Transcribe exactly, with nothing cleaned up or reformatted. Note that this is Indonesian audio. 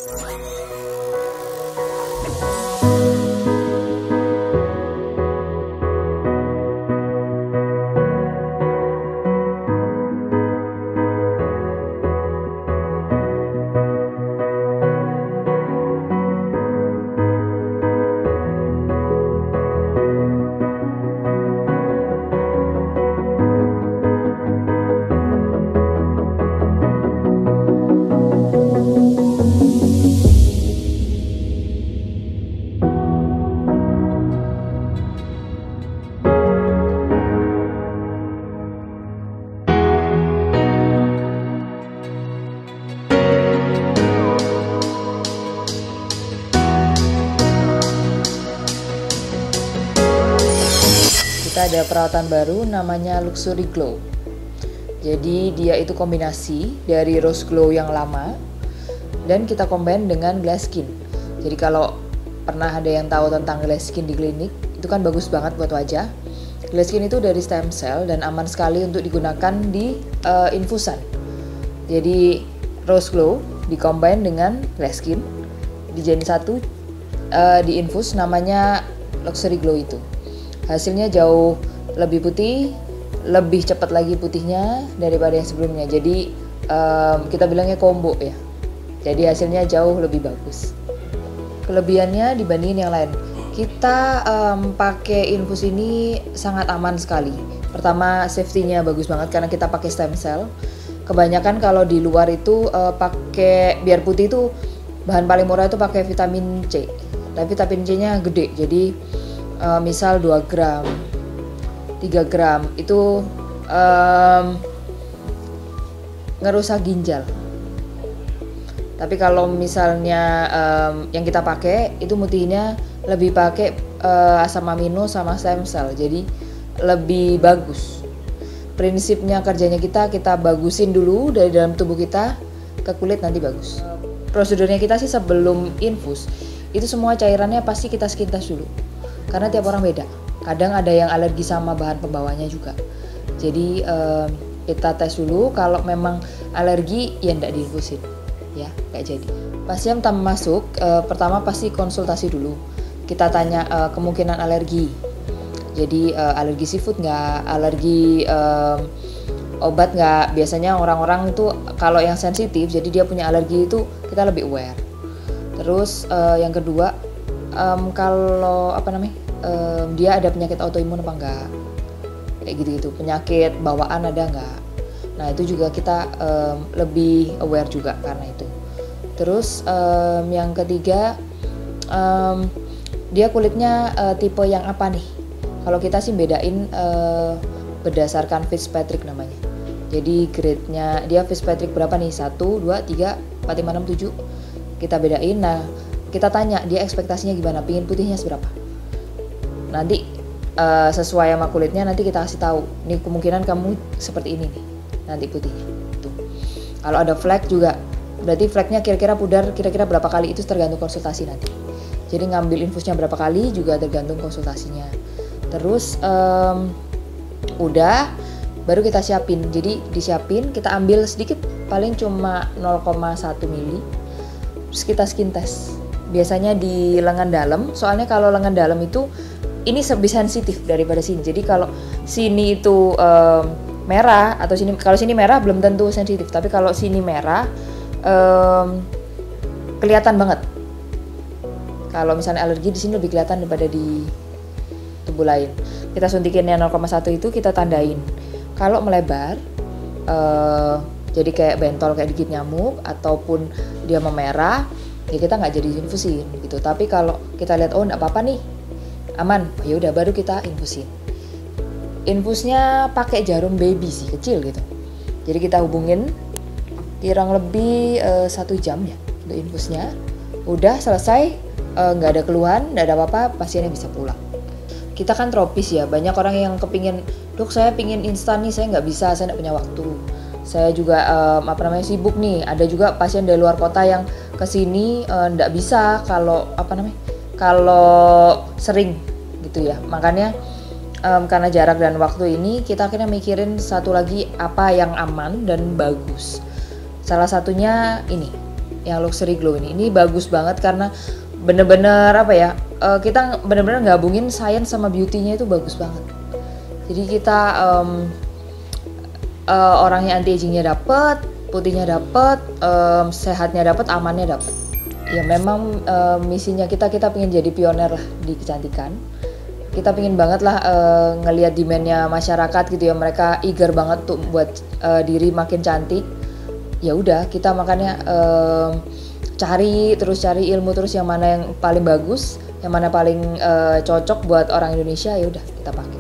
Kita ada perawatan baru namanya Luxury Glow. Jadi dia itu kombinasi dari Rose Glow yang lama dan kita combine dengan Glass Skin. Jadi kalau pernah ada yang tahu tentang Glass Skin di klinik, itu kan bagus banget buat wajah. Glass Skin itu dari stem cell dan aman sekali untuk digunakan di uh, infusan. Jadi Rose Glow dikombine dengan Glass Skin, dijadiin satu, uh, di infus namanya Luxury Glow itu. Hasilnya jauh lebih putih, lebih cepat lagi putihnya daripada yang sebelumnya. Jadi um, kita bilangnya combo ya. Jadi hasilnya jauh lebih bagus. Kelebihannya dibandingin yang lain, kita um, pakai infus ini sangat aman sekali. Pertama, safety-nya bagus banget karena kita pakai stem cell. Kebanyakan kalau di luar itu uh, pakai biar putih itu bahan paling murah itu pakai vitamin C. Tapi vitamin C-nya gede. Jadi Uh, misal dua gram, tiga gram itu um, ngerusak ginjal. Tapi kalau misalnya um, yang kita pakai itu mutihinnya lebih pakai uh, asam amino sama stem cell, jadi lebih bagus. Prinsipnya kerjanya kita kita bagusin dulu dari dalam tubuh kita ke kulit, nanti bagus. Prosedurnya kita sih sebelum infus itu semua cairannya pasti kita skin test dulu. Karena tiap orang beda, kadang ada yang alergi sama bahan pembawanya juga. Jadi eh, kita tes dulu, kalau memang alergi ya ndak diinfusin, ya nggak jadi. Pasien pertama masuk, eh, pertama pasti konsultasi dulu. Kita tanya eh, kemungkinan alergi. Jadi eh, alergi seafood nggak, alergi eh, obat nggak. Biasanya orang-orang itu kalau yang sensitif, jadi dia punya alergi itu kita lebih aware. Terus eh, yang kedua, Um, kalau apa namanya um, dia ada penyakit autoimun apa enggak, kayak gitu-gitu, penyakit bawaan ada enggak. Nah itu juga kita um, lebih aware juga karena itu. Terus um, yang ketiga, um, dia kulitnya uh, tipe yang apa nih? Kalau kita sih bedain uh, berdasarkan Fitzpatrick namanya. Jadi grade-nya dia Fitzpatrick berapa nih? satu, dua, tiga, empat, lima, enam, tujuh. Kita bedain. Nah kita tanya dia ekspektasinya gimana, pingin putihnya seberapa. Nanti uh, sesuai sama kulitnya nanti kita kasih tahu, nih kemungkinan kamu seperti ini nih nanti putihnya. Tuh. Kalau ada flek juga, berarti fleknya kira-kira pudar kira-kira berapa kali, itu tergantung konsultasi nanti. Jadi ngambil infusnya berapa kali juga tergantung konsultasinya. Terus um, udah, baru kita siapin. Jadi disiapin, kita ambil sedikit, paling cuma nol koma satu mili, terus kita skin test. Biasanya di lengan dalam, soalnya kalau lengan dalam itu ini lebih sensitif daripada sini. Jadi kalau sini itu um, merah atau sini, kalau sini merah belum tentu sensitif, tapi kalau sini merah um, kelihatan banget. Kalau misalnya alergi di sini lebih kelihatan daripada di tubuh lain. Kita suntikinnya nol koma satu itu kita tandain. Kalau melebar, uh, jadi kayak bentol kayak digigit nyamuk ataupun dia memerah, ya kita nggak jadi infusin gitu. Tapi kalau kita lihat oh nggak apa-apa nih, aman, ya udah baru kita infusin. Infusnya pakai jarum baby sih, kecil gitu. Jadi kita hubungin kurang lebih uh, satu jam ya untuk infusnya. Udah selesai, nggak uh, ada keluhan, nggak ada apa-apa, pasiennya bisa pulang. Kita kan tropis ya, banyak orang yang kepingin, dok saya pingin instan nih, saya nggak bisa, saya nggak punya waktu. Saya juga um, apa namanya sibuk nih. Ada juga pasien dari luar kota yang kesini uh, nggak bisa kalau apa namanya kalau sering gitu ya. Makanya um, karena jarak dan waktu ini kita akhirnya mikirin satu lagi apa yang aman dan bagus. Salah satunya ini yang luxury glow ini. Ini bagus banget karena bener-bener apa ya, uh, kita bener-bener gabungin science sama beauty-nya itu bagus banget. Jadi kita um, uh, orangnya anti agingnya dapet, putihnya dapet, um, sehatnya dapet, amannya dapet. Ya memang um, misinya kita kita pengen jadi pioner lah di kecantikan. Kita pengen banget lah uh, ngelihat demandnya masyarakat gitu ya, mereka eager banget tuh buat uh, diri makin cantik. Ya udah kita makanya uh, cari terus cari ilmu terus yang mana yang paling bagus, yang mana paling uh, cocok buat orang Indonesia, ya udah kita pakai.